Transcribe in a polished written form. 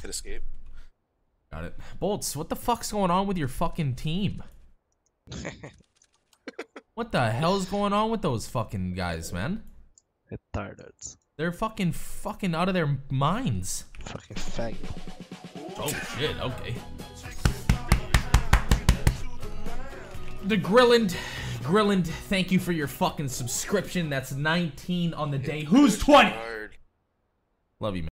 could escape. Got it. Boltz, what the fuck's going on with your fucking team? What the hell's going on with those fucking guys, man? Retarded. They're fucking out of their minds. Fucking faggot. Oh shit, okay. The Grilland, thank you for your fucking subscription. That's 19 on the day. Who's 20? Love you, man.